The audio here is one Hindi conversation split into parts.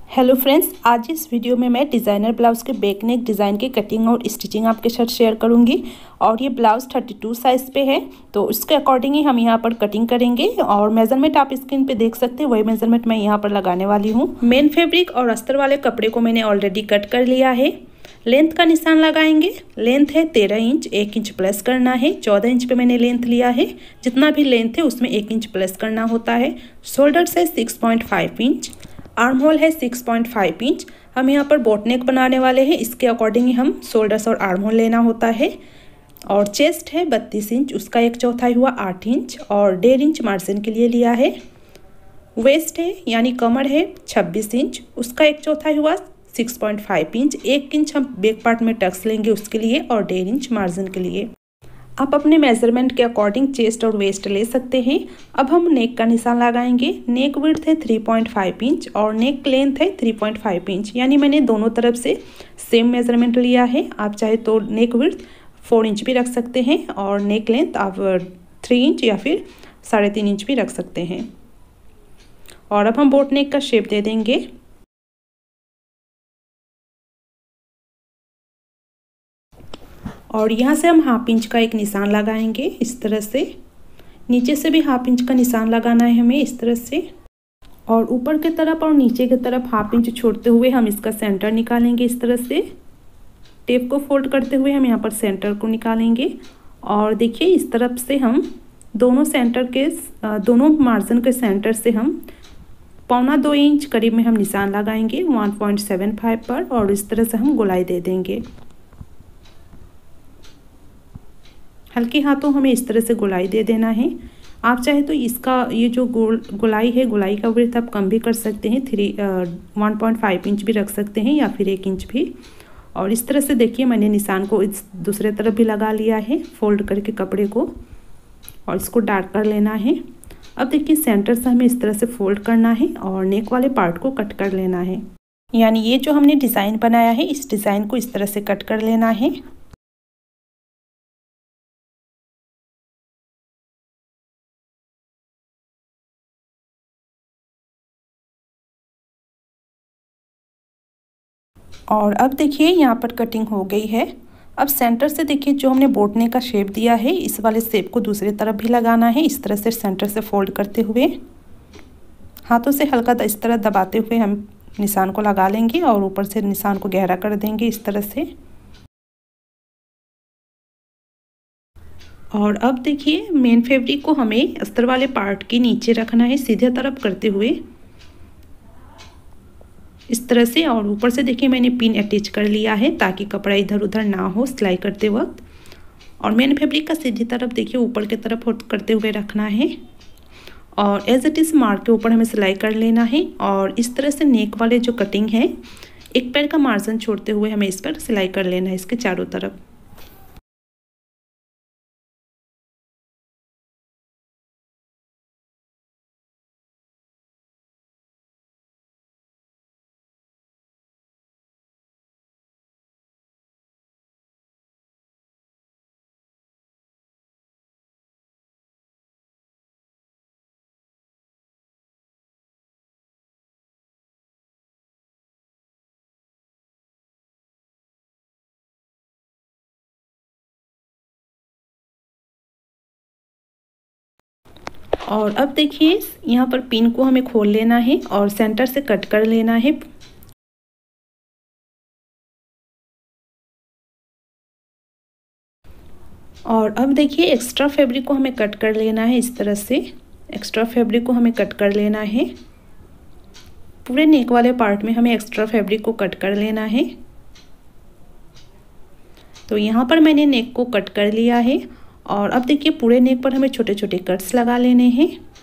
हेलो फ्रेंड्स, आज इस वीडियो में मैं डिज़ाइनर ब्लाउज़ के बैक नेक डिज़ाइन के कटिंग और स्टिचिंग आपके साथ शेयर करूंगी। और ये ब्लाउज़ 32 साइज़ पे है, तो उसके अकॉर्डिंग ही हम यहाँ पर कटिंग करेंगे। और मेजरमेंट आप स्क्रीन पे देख सकते हैं, वही मेजरमेंट मैं यहाँ पर लगाने वाली हूँ। मेन फैब्रिक और अस्तर वाले कपड़े को मैंने ऑलरेडी कट कर लिया है। लेंथ का निशान लगाएंगे। लेंथ है 13 इंच, 1 इंच प्लस करना है। 14 इंच पे मैंने लेंथ लिया है। जितना भी लेंथ है उसमें 1 इंच प्लस करना होता है। शोल्डर से 6.5 इंच, आर्म होल है 6.5 इंच। हम यहाँ पर बोट नेक बनाने वाले हैं, इसके अकॉर्डिंग ही हम शोल्डर्स और आर्म होल लेना होता है। और चेस्ट है 32 इंच, उसका 1/4 हुआ 8 इंच और 1.5 इंच मार्जिन के लिए लिया है। वेस्ट है यानी कमर है 26 इंच, उसका 1/4 हुआ 6.5 इंच। 1 इंच हम बैक पार्ट में टक्स लेंगे उसके लिए और 1.5 इंच मार्जिन के लिए। आप अपने मेजरमेंट के अकॉर्डिंग चेस्ट और वेस्ट ले सकते हैं। अब हम नेक का निशान लगाएंगे। नेक विड्थ है 3.5 इंच और नेक लेंथ है 3.5 इंच, यानी मैंने दोनों तरफ से सेम मेजरमेंट लिया है। आप चाहे तो नेक विड्थ 4 इंच भी रख सकते हैं और नेक लेंथ आप 3 इंच या फिर 3.5 इंच भी रख सकते हैं। और अब हम बोट नेक का शेप दे देंगे। और यहाँ से हम 1/2 इंच का एक निशान लगाएंगे इस तरह से। नीचे से भी 1/2 इंच का निशान लगाना है हमें इस तरह से। और ऊपर की तरफ और नीचे की तरफ 1/2 इंच छोड़ते हुए हम इसका सेंटर निकालेंगे इस तरह से। टेप को फोल्ड करते हुए हम यहाँ पर सेंटर को निकालेंगे। और देखिए इस तरफ से हम दोनों सेंटर के दोनों मार्जिन के सेंटर से हम 1.25 इंच करीब में हम निशान लगाएंगे 1.75 पर। और इस तरह से हम गोलाई दे देंगे। हल्के हाथों हमें इस तरह से गोलाई दे देना है। आप चाहे तो इसका ये जो गोलाई है, गोलाई का विड्थ आप कम भी कर सकते हैं। 1.5 इंच भी रख सकते हैं या फिर 1 इंच भी। और इस तरह से देखिए मैंने निशान को इस दूसरे तरफ भी लगा लिया है फोल्ड करके कपड़े को। और इसको डार्क कर लेना है। अब देखिए सेंटर से हमें इस तरह से फोल्ड करना है और नेक वाले पार्ट को कट कर लेना है। यानी ये जो हमने डिज़ाइन बनाया है, इस डिज़ाइन को इस तरह से कट कर लेना है। और अब देखिए यहाँ पर कटिंग हो गई है। अब सेंटर से देखिए जो हमने बोट नेक का शेप दिया है, इस वाले शेप को दूसरी तरफ भी लगाना है। इस तरह से सेंटर से फोल्ड करते हुए हाथों से हल्का इस तरह दबाते हुए हम निशान को लगा लेंगे और ऊपर से निशान को गहरा कर देंगे इस तरह से। और अब देखिए मेन फैब्रिक को हमें अस्तर वाले पार्ट के नीचे रखना है सीधे तरफ करते हुए इस तरह से। और ऊपर से देखिए मैंने पिन अटैच कर लिया है ताकि कपड़ा इधर उधर ना हो सिलाई करते वक्त। और मेन फैब्रिक का सीधी तरफ देखिए ऊपर की तरफ करते हुए रखना है। और एज इट इज़ मार्क के ऊपर हमें सिलाई कर लेना है। और इस तरह से नेक वाले जो कटिंग है, एक पैर का मार्जिन छोड़ते हुए हमें इस पर सिलाई कर लेना है इसके चारों तरफ। और अब देखिए यहाँ पर पिन को हमें खोल लेना है और सेंटर से कट कर लेना है। और अब देखिए एक्स्ट्रा फैब्रिक को हमें कट कर लेना है इस तरह से। एक्स्ट्रा फैब्रिक को हमें कट कर लेना है। पूरे नेक वाले पार्ट में हमें एक्स्ट्रा फैब्रिक को कट कर लेना है। तो यहाँ पर मैंने नेक को कट कर लिया है। और अब देखिए पूरे नेक पर हमें छोटे छोटे कट्स लगा लेने हैं।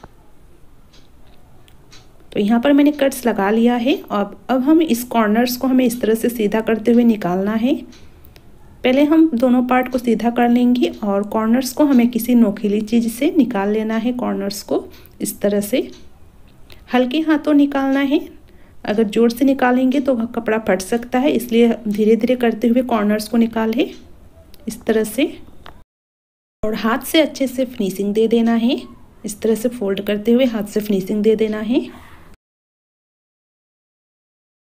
तो यहाँ पर मैंने कट्स लगा लिया है। अब हम इस कॉर्नर्स को हमें इस तरह से सीधा करते हुए निकालना है। पहले हम दोनों पार्ट को सीधा कर लेंगे और कॉर्नर्स को हमें किसी नोकीली चीज़ से निकाल लेना है। कॉर्नर्स को इस तरह से हल्के हाथों निकालना है। अगर जोर से निकालेंगे तो कपड़ा फट सकता है, इसलिए धीरे धीरे करते हुए कॉर्नर्स को निकालें इस तरह से। और हाथ से अच्छे से फिनिशिंग दे देना है। इस तरह से फोल्ड करते हुए हाथ से फिनिशिंग दे देना है।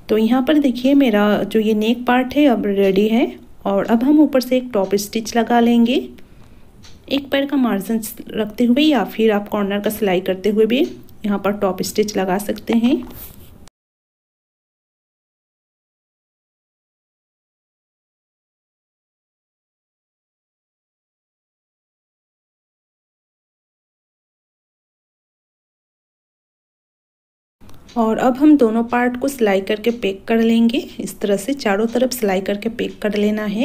तो यहाँ पर देखिए मेरा जो ये नेक पार्ट है अब रेडी है। और अब हम ऊपर से एक टॉप स्टिच लगा लेंगे, एक पैर का मार्जिन रखते हुए या फिर आप कॉर्नर का सिलाई करते हुए भी यहाँ पर टॉप स्टिच लगा सकते हैं। और अब हम दोनों पार्ट को सिलाई करके पैक कर लेंगे। इस तरह से चारों तरफ सिलाई करके पैक कर लेना है।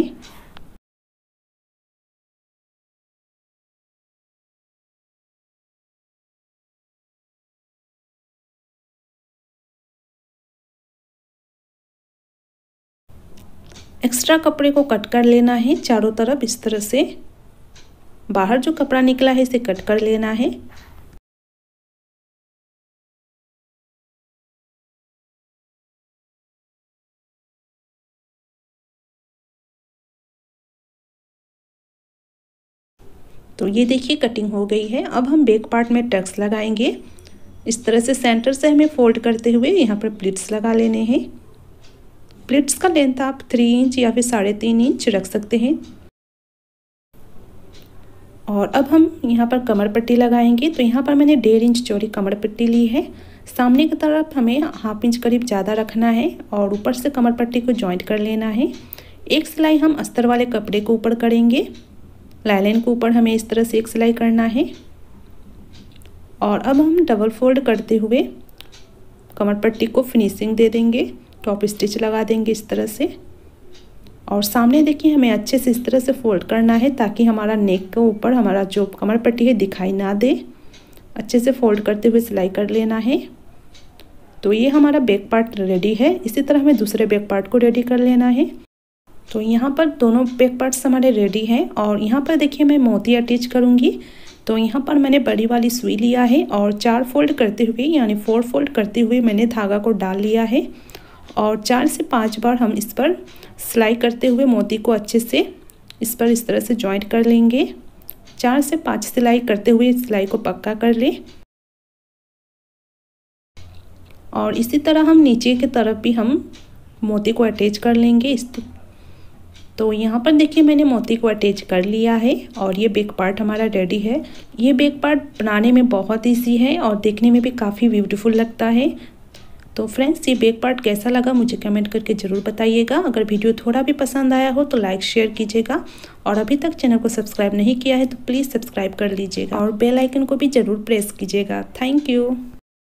एक्स्ट्रा कपड़े को कट कर लेना है चारों तरफ। इस तरह से बाहर जो कपड़ा निकला है इसे कट कर लेना है। तो ये देखिए कटिंग हो गई है। अब हम बैक पार्ट में टक्स लगाएंगे। इस तरह से सेंटर से हमें फोल्ड करते हुए यहाँ पर प्लिट्स लगा लेने हैं। प्लिट्स का लेंथ आप 3 इंच या फिर 3.5 इंच रख सकते हैं। और अब हम यहाँ पर कमर पट्टी लगाएंगे। तो यहाँ पर मैंने 1.5 इंच चौड़ी कमर पट्टी ली है। सामने की तरफ हमें 1/2 इंच करीब ज़्यादा रखना है और ऊपर से कमर पट्टी को जॉइंट कर लेना है। एक सिलाई हम अस्तर वाले कपड़े को ऊपर करेंगे। लाइनिंग के ऊपर हमें इस तरह से एक सिलाई करना है। और अब हम डबल फोल्ड करते हुए कमर पट्टी को फिनिशिंग दे देंगे, टॉप स्टिच लगा देंगे इस तरह से। और सामने देखिए हमें अच्छे से इस तरह से फोल्ड करना है ताकि हमारा नेक के ऊपर हमारा जो कमर पट्टी है दिखाई ना दे। अच्छे से फोल्ड करते हुए सिलाई कर लेना है। तो ये हमारा बैक पार्ट रेडी है। इसी तरह हमें दूसरे बैक पार्ट को रेडी कर लेना है। तो यहाँ पर दोनों बैक पार्ट्स हमारे रेडी हैं। और यहाँ पर देखिए मैं मोती अटैच करूँगी। तो यहाँ पर मैंने बड़ी वाली सुई लिया है और 4 फोल्ड करते हुए यानी 4 फोल्ड करते हुए मैंने धागा को डाल लिया है। और 4 से 5 बार हम इस पर सिलाई करते हुए मोती को अच्छे से इस पर इस तरह से जॉइंट कर लेंगे। 4 से 5 सिलाई करते हुए सिलाई को पक्का कर ले। और इसी तरह हम नीचे की तरफ भी हम मोती को अटैच कर लेंगे। तो यहाँ पर देखिए मैंने मोती को अटैच कर लिया है और ये बैक पार्ट हमारा रेडी है। ये बैक पार्ट बनाने में बहुत ईजी है और देखने में भी काफ़ी ब्यूटीफुल लगता है। तो फ्रेंड्स ये बैक पार्ट कैसा लगा मुझे कमेंट करके ज़रूर बताइएगा। अगर वीडियो थोड़ा भी पसंद आया हो तो लाइक शेयर कीजिएगा। और अभी तक चैनल को सब्सक्राइब नहीं किया है तो प्लीज़ सब्सक्राइब कर लीजिएगा और बेल आइकन को भी ज़रूर प्रेस कीजिएगा। Thank you.